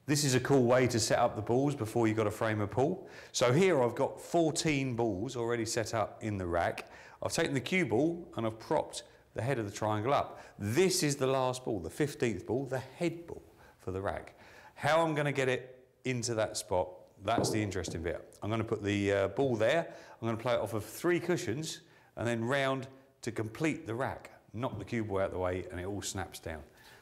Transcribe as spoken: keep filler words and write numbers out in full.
This is a cool way to set up the balls before you've got to frame a pool. So here I've got fourteen balls already set up in the rack. I've taken the cue ball and I've propped the head of the triangle up. This is the last ball, the fifteenth ball, the head ball for the rack. How I'm going to get it into that spot, that's the interesting bit. I'm going to put the uh, ball there, I'm going to play it off of three cushions and then round to complete the rack. Knock the cue ball out of the way and it all snaps down.